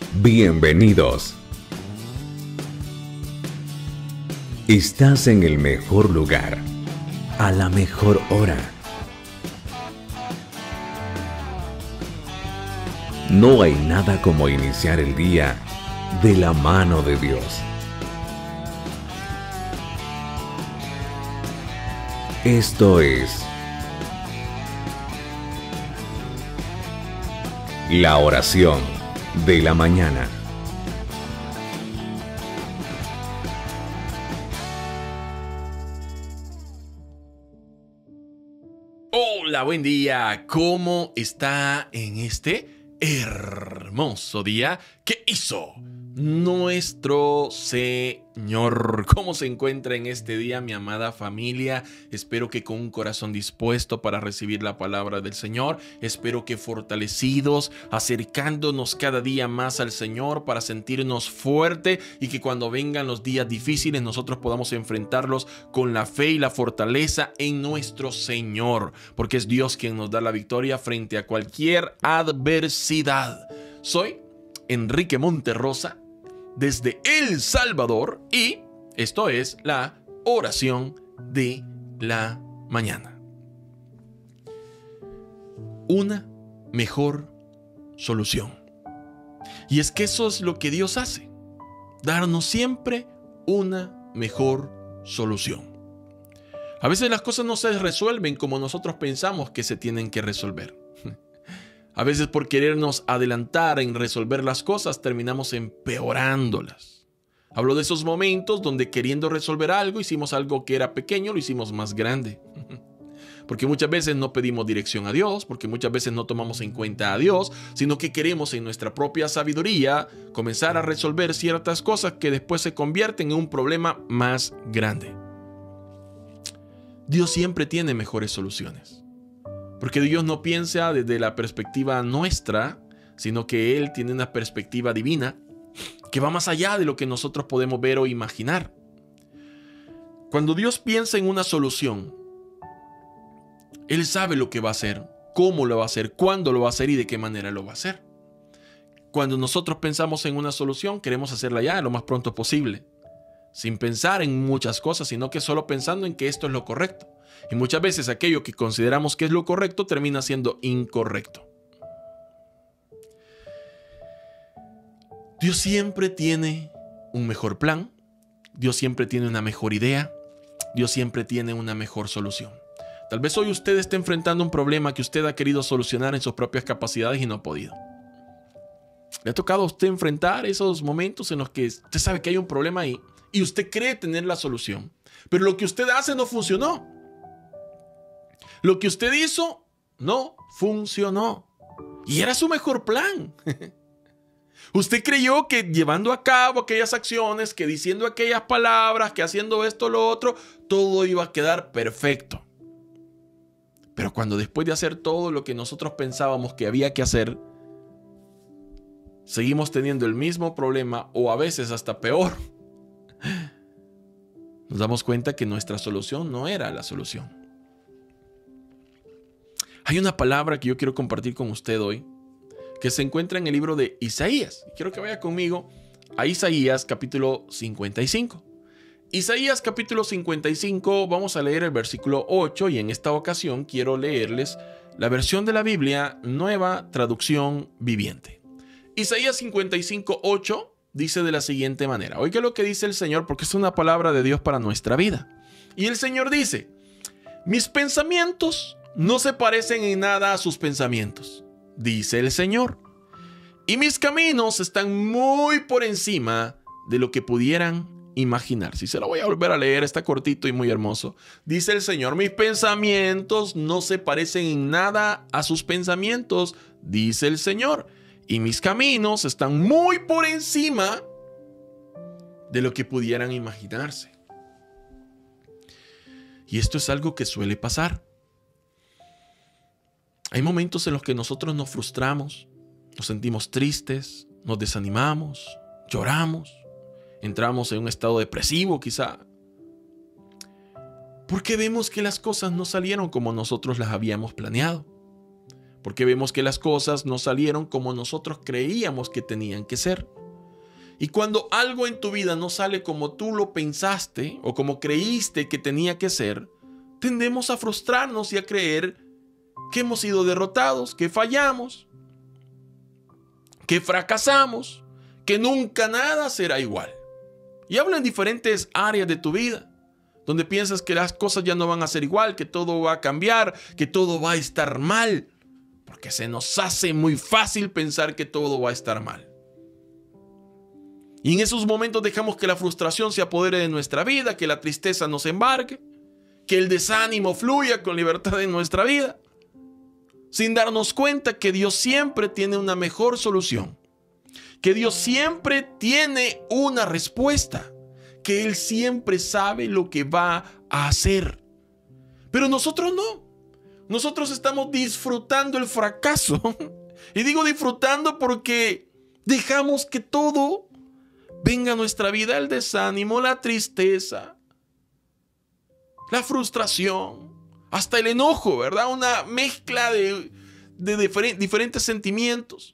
Bienvenidos. Estás en el mejor lugar, a la mejor hora. No hay nada como iniciar el día de la mano de Dios. Esto es la oración de la mañana. Hola, buen día. ¿Cómo está en este hermoso día que hizo nuestro Señor? ¿Cómo se encuentra en este día, mi amada familia? Espero que con un corazón dispuesto para recibir la palabra del Señor. Espero que fortalecidos, acercándonos cada día más al Señor para sentirnos fuertes y que cuando vengan los días difíciles nosotros podamos enfrentarlos con la fe y la fortaleza en nuestro Señor, porque es Dios quien nos da la victoria frente a cualquier adversidad. Soy Enrique Monterrosa desde El Salvador y esto es la oración de la mañana. Una mejor solución. Y es que eso es lo que Dios hace, darnos siempre una mejor solución. A veces las cosas no se resuelven como nosotros pensamos que se tienen que resolver. A veces por querernos adelantar en resolver las cosas terminamos empeorándolas. Hablo de esos momentos donde queriendo resolver algo hicimos algo que era pequeño, lo hicimos más grande. Porque muchas veces no pedimos dirección a Dios, porque muchas veces no tomamos en cuenta a Dios, sino que queremos en nuestra propia sabiduría comenzar a resolver ciertas cosas que después se convierten en un problema más grande. Dios siempre tiene mejores soluciones. Porque Dios no piensa desde la perspectiva nuestra, sino que Él tiene una perspectiva divina que va más allá de lo que nosotros podemos ver o imaginar. Cuando Dios piensa en una solución, Él sabe lo que va a hacer, cómo lo va a hacer, cuándo lo va a hacer y de qué manera lo va a hacer. Cuando nosotros pensamos en una solución, queremos hacerla ya lo más pronto posible, sin pensar en muchas cosas, sino que solo pensando en que esto es lo correcto. Y muchas veces aquello que consideramos que es lo correcto termina siendo incorrecto. Dios siempre tiene un mejor plan. Dios siempre tiene una mejor idea. Dios siempre tiene una mejor solución. Tal vez hoy usted esté enfrentando un problema que usted ha querido solucionar en sus propias capacidades y no ha podido. ¿Le ha tocado a usted enfrentar esos momentos en los que usted sabe que hay un problema ahí y usted cree tener la solución, pero lo que usted hace no funcionó? Lo que usted hizo no funcionó. Y era su mejor plan. Usted creyó que llevando a cabo aquellas acciones, que diciendo aquellas palabras, que haciendo esto o lo otro, todo iba a quedar perfecto. Pero cuando después de hacer todo lo que nosotros pensábamos que había que hacer, seguimos teniendo el mismo problema o a veces hasta peor, nos damos cuenta que nuestra solución no era la solución. Hay una palabra que yo quiero compartir con usted hoy, que se encuentra en el libro de Isaías. Quiero que vaya conmigo a Isaías capítulo 55. Isaías capítulo 55, vamos a leer el versículo 8 y en esta ocasión quiero leerles la versión de la Biblia, Nueva Traducción Viviente. Isaías 55, 8 dice de la siguiente manera. Oiga lo que dice el Señor, porque es una palabra de Dios para nuestra vida. Y el Señor dice: mis pensamientos no se parecen en nada a sus pensamientos, dice el Señor, y mis caminos están muy por encima de lo que pudieran imaginar. Si se lo voy a volver a leer, está cortito y muy hermoso. Dice el Señor: mis pensamientos no se parecen en nada a sus pensamientos, dice el Señor, y mis caminos están muy por encima de lo que pudieran imaginarse. Y esto es algo que suele pasar. Hay momentos en los que nosotros nos frustramos, nos sentimos tristes, nos desanimamos, lloramos, entramos en un estado depresivo quizá, porque vemos que las cosas no salieron como nosotros las habíamos planeado, porque vemos que las cosas no salieron como nosotros creíamos que tenían que ser. Y cuando algo en tu vida no sale como tú lo pensaste o como creíste que tenía que ser, tendemos a frustrarnos y a creer que hemos sido derrotados, que fallamos, que fracasamos, que nunca nada será igual. Y hablo en diferentes áreas de tu vida, donde piensas que las cosas ya no van a ser igual, que todo va a cambiar, que todo va a estar mal, porque se nos hace muy fácil pensar que todo va a estar mal. Y en esos momentos dejamos que la frustración se apodere de nuestra vida, que la tristeza nos embarque, que el desánimo fluya con libertad en nuestra vida, sin darnos cuenta que Dios siempre tiene una mejor solución, que Dios siempre tiene una respuesta, que Él siempre sabe lo que va a hacer. Pero nosotros no. Nosotros estamos disfrutando el fracaso. Y digo disfrutando porque dejamos que todo venga a nuestra vida, el desánimo, la tristeza, la frustración, hasta el enojo, ¿verdad? Una mezcla de diferentes sentimientos.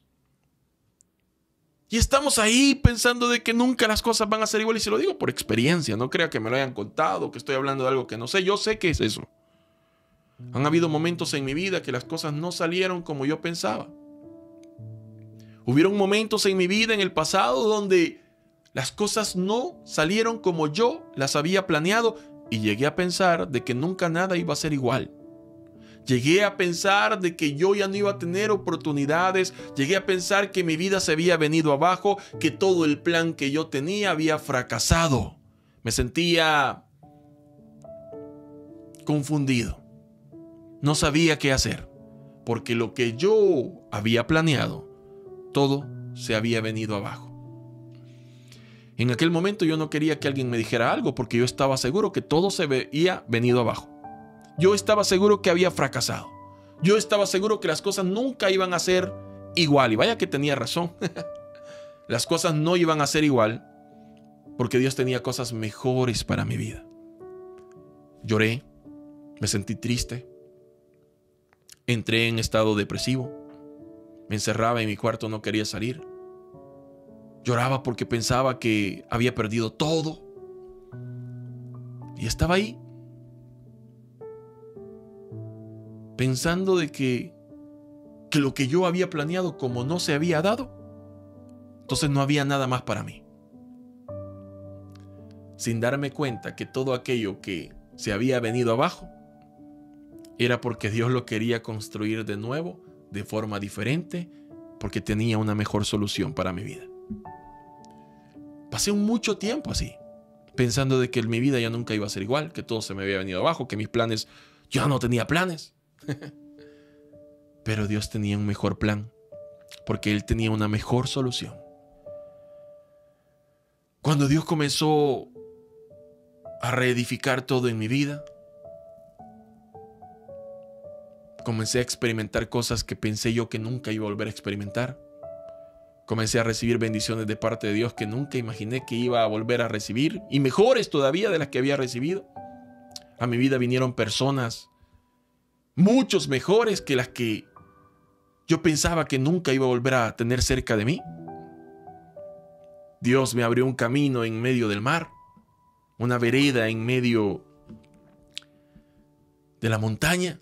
Y estamos ahí pensando de que nunca las cosas van a ser igual. Y se lo digo por experiencia, no crea que me lo hayan contado, que estoy hablando de algo que no sé. Yo sé que es eso. Han habido momentos en mi vida que las cosas no salieron como yo pensaba. Hubieron momentos en mi vida en el pasado donde las cosas no salieron como yo las había planeado y llegué a pensar de que nunca nada iba a ser igual. Llegué a pensar de que yo ya no iba a tener oportunidades. Llegué a pensar que mi vida se había venido abajo, que todo el plan que yo tenía había fracasado. Me sentía confundido. No sabía qué hacer, porque lo que yo había planeado, todo se había venido abajo. En aquel momento yo no quería que alguien me dijera algo, porque yo estaba seguro que todo se había venido abajo. Yo estaba seguro que había fracasado. Yo estaba seguro que las cosas nunca iban a ser igual. Y vaya que tenía razón. Las cosas no iban a ser igual porque Dios tenía cosas mejores para mi vida. Lloré, me sentí triste, entré en estado depresivo, me encerraba en mi cuarto, no quería salir. Lloraba porque pensaba que había perdido todo. Y estaba ahí, pensando de que lo que yo había planeado como no se había dado, entonces no había nada más para mí. Sin darme cuenta que todo aquello que se había venido abajo era porque Dios lo quería construir de nuevo, de forma diferente, porque tenía una mejor solución para mi vida. Pasé mucho tiempo así, pensando de que mi vida ya nunca iba a ser igual, que todo se me había venido abajo, que mis planes, yo no tenía planes. Pero Dios tenía un mejor plan, porque Él tenía una mejor solución. Cuando Dios comenzó a reedificar todo en mi vida, comencé a experimentar cosas que pensé yo que nunca iba a volver a experimentar. Comencé a recibir bendiciones de parte de Dios que nunca imaginé que iba a volver a recibir, y mejores todavía de las que había recibido. A mi vida vinieron personas muchos mejores que las que yo pensaba que nunca iba a volver a tener cerca de mí. Dios me abrió un camino en medio del mar, una vereda en medio de la montaña,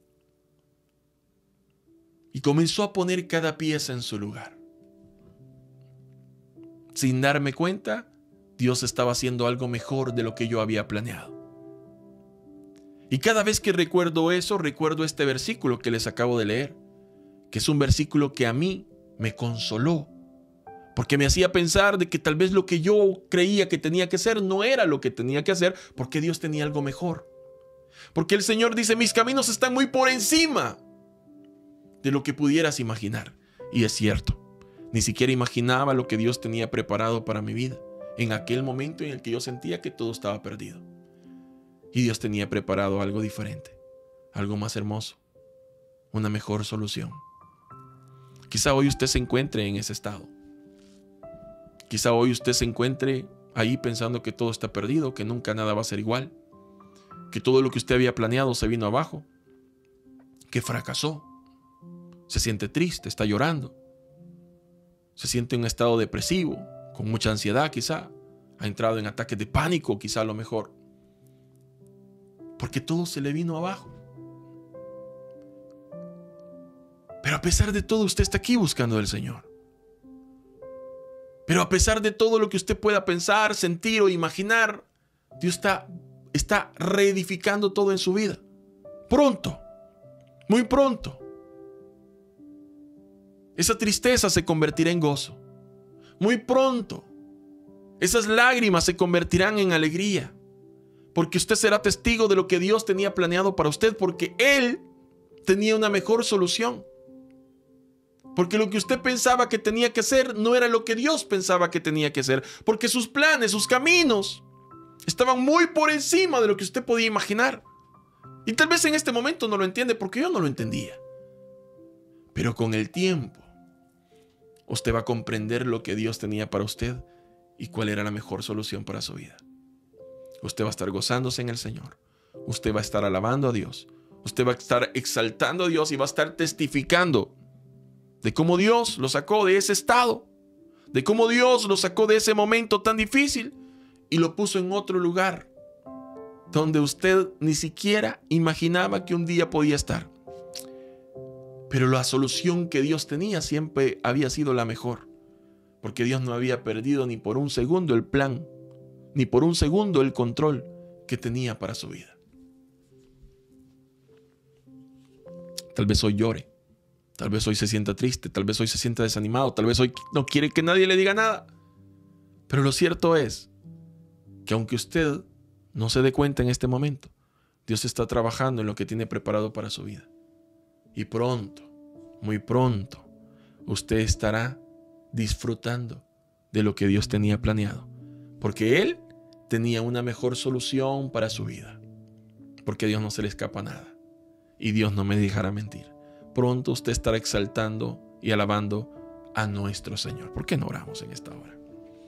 y comenzó a poner cada pieza en su lugar. Sin darme cuenta, Dios estaba haciendo algo mejor de lo que yo había planeado. Y cada vez que recuerdo eso, recuerdo este versículo que les acabo de leer, que es un versículo que a mí me consoló, porque me hacía pensar de que tal vez lo que yo creía que tenía que hacer no era lo que tenía que hacer, porque Dios tenía algo mejor. Porque el Señor dice, mis caminos están muy por encima de lo que pudieras imaginar. Y es cierto, ni siquiera imaginaba lo que Dios tenía preparado para mi vida, en aquel momento en el que yo sentía que todo estaba perdido. Y Dios tenía preparado algo diferente, algo más hermoso, una mejor solución. Quizá hoy usted se encuentre en ese estado. Quizá hoy usted se encuentre ahí pensando que todo está perdido, que nunca nada va a ser igual, que todo lo que usted había planeado se vino abajo, que fracasó. se siente triste, está llorando, se siente en un estado depresivo, con mucha ansiedad quizá, ha entrado en ataques de pánico quizá a lo mejor, porque todo se le vino abajo. Pero a pesar de todo, usted está aquí buscando al Señor. Pero a pesar de todo lo que usted pueda pensar, sentir o imaginar, Dios está reedificando todo en su vida. Pronto, muy pronto, esa tristeza se convertirá en gozo. Muy pronto, esas lágrimas se convertirán en alegría. Porque usted será testigo de lo que Dios tenía planeado para usted, porque Él tenía una mejor solución. Porque lo que usted pensaba que tenía que hacer no era lo que Dios pensaba que tenía que hacer. Porque sus planes, sus caminos estaban muy por encima de lo que usted podía imaginar. Y tal vez en este momento no lo entiende, porque yo no lo entendía. Pero con el tiempo, usted va a comprender lo que Dios tenía para usted y cuál era la mejor solución para su vida. Usted va a estar gozándose en el Señor. Usted va a estar alabando a Dios. Usted va a estar exaltando a Dios y va a estar testificando de cómo Dios lo sacó de ese estado, de cómo Dios lo sacó de ese momento tan difícil y lo puso en otro lugar donde usted ni siquiera imaginaba que un día podía estar. Pero la solución que Dios tenía siempre había sido la mejor, porque Dios no había perdido ni por un segundo el plan, ni por un segundo el control que tenía para su vida. Tal vez hoy llore, tal vez hoy se sienta triste, tal vez hoy se sienta desanimado, tal vez hoy no quiere que nadie le diga nada. Pero lo cierto es que aunque usted no se dé cuenta en este momento, Dios está trabajando en lo que tiene preparado para su vida. Y pronto, muy pronto, usted estará disfrutando de lo que Dios tenía planeado. Porque Él tenía una mejor solución para su vida. Porque a Dios no se le escapa nada. Y Dios no me dejará mentir. Pronto usted estará exaltando y alabando a nuestro Señor. ¿Por qué no oramos en esta hora?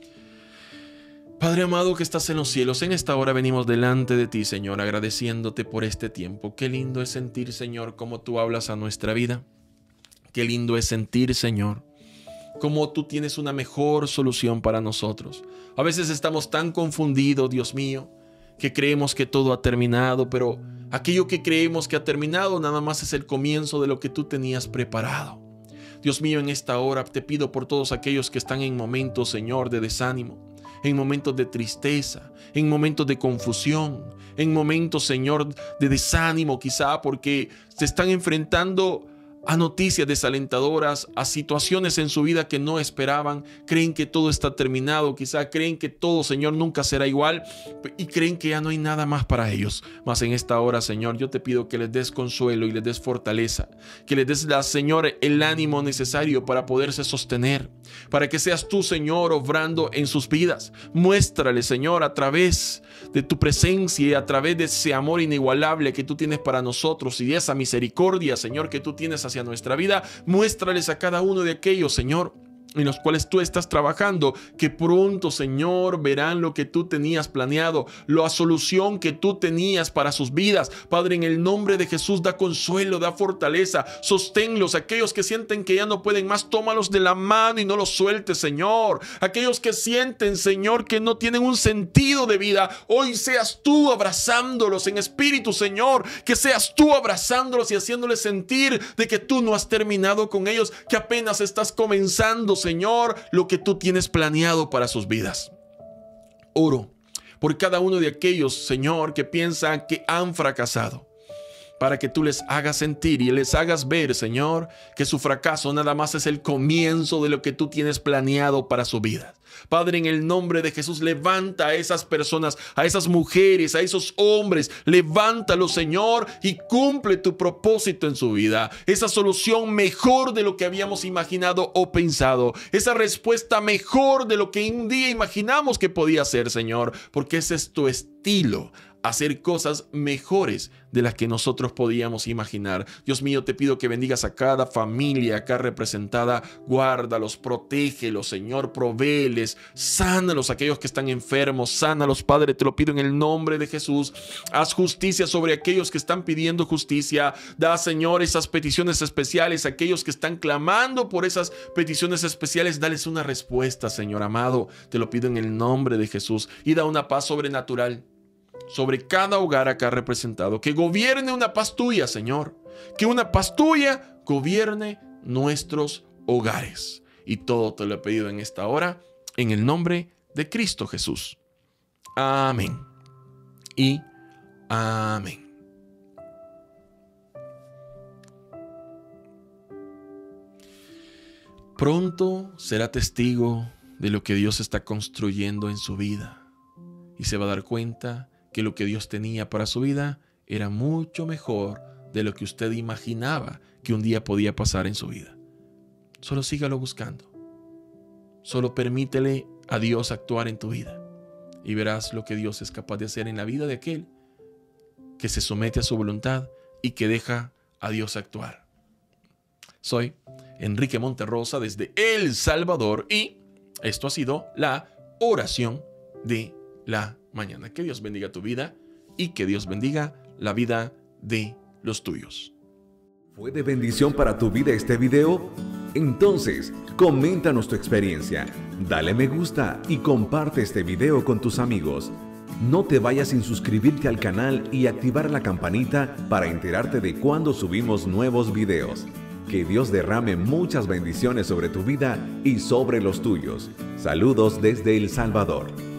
Padre amado que estás en los cielos, en esta hora venimos delante de ti, Señor, agradeciéndote por este tiempo. Qué lindo es sentir, Señor, cómo tú hablas a nuestra vida. Qué lindo es sentir, Señor, cómo tú tienes una mejor solución para nosotros. A veces estamos tan confundidos, Dios mío, que creemos que todo ha terminado, pero aquello que creemos que ha terminado nada más es el comienzo de lo que tú tenías preparado. Dios mío, en esta hora te pido por todos aquellos que están en momentos, Señor, de desánimo, en momentos de tristeza, en momentos de confusión, en momentos, Señor, de desánimo quizá porque se están enfrentando a noticias desalentadoras, a situaciones en su vida que no esperaban, creen que todo está terminado, quizá creen que todo, Señor, nunca será igual y creen que ya no hay nada más para ellos. Mas en esta hora, Señor, yo te pido que les des consuelo y les des fortaleza, que les des, Señor, el ánimo necesario para poderse sostener, para que seas tú, Señor, obrando en sus vidas. Muéstrale, Señor, a través de tu presencia y a través de ese amor inigualable que tú tienes para nosotros y de esa misericordia, Señor, que tú tienes hacia nuestra vida. Muéstrales a cada uno de aquellos, Señor, en los cuales tú estás trabajando, que pronto, Señor, verán lo que tú tenías planeado, la solución que tú tenías para sus vidas. Padre, en el nombre de Jesús, da consuelo, da fortaleza, sosténlos. Aquellos que sienten que ya no pueden más, tómalos de la mano y no los sueltes, Señor. Aquellos que sienten, Señor, que no tienen un sentido de vida, hoy seas tú abrazándolos en espíritu, Señor, que seas tú abrazándolos y haciéndoles sentir de que tú no has terminado con ellos, que apenas estás comenzando, Señor, lo que tú tienes planeado para sus vidas. Oro por cada uno de aquellos, Señor, que piensan que han fracasado, para que tú les hagas sentir y les hagas ver, Señor, que su fracaso nada más es el comienzo de lo que tú tienes planeado para su vida. Padre, en el nombre de Jesús, levanta a esas personas, a esas mujeres, a esos hombres, levántalos, Señor, y cumple tu propósito en su vida. Esa solución mejor de lo que habíamos imaginado o pensado. Esa respuesta mejor de lo que un día imaginamos que podía ser, Señor, porque ese es tu estilo. hacer cosas mejores de las que nosotros podíamos imaginar. Dios mío, te pido que bendigas a cada familia acá representada. Guárdalos, protégelos, Señor, provéeles, sánalos a aquellos que están enfermos, sánalos, Padre, te lo pido en el nombre de Jesús. Haz justicia sobre aquellos que están pidiendo justicia. Da, Señor, esas peticiones especiales, aquellos que están clamando por esas peticiones especiales, dales una respuesta, Señor amado. Te lo pido en el nombre de Jesús. Y da una paz sobrenatural sobre cada hogar acá representado. Que gobierne una paz tuya, Señor. Que una paz tuya gobierne nuestros hogares. Y todo te lo he pedido en esta hora, en el nombre de Cristo Jesús. Amén. Y amén. Pronto será testigo de lo que Dios está construyendo en su vida. Y se va a dar cuenta que lo que Dios tenía para su vida era mucho mejor de lo que usted imaginaba que un día podía pasar en su vida. Solo sígalo buscando. Solo permítele a Dios actuar en tu vida. Y verás lo que Dios es capaz de hacer en la vida de aquel que se somete a su voluntad y que deja a Dios actuar. Soy Enrique Monterrosa desde El Salvador y esto ha sido la oración de la mañana. Que Dios bendiga tu vida y que Dios bendiga la vida de los tuyos. ¿Fue de bendición para tu vida este video? Entonces, coméntanos tu experiencia, dale me gusta y comparte este video con tus amigos. No te vayas sin suscribirte al canal y activar la campanita para enterarte de cuando subimos nuevos videos. Que Dios derrame muchas bendiciones sobre tu vida y sobre los tuyos. Saludos desde El Salvador.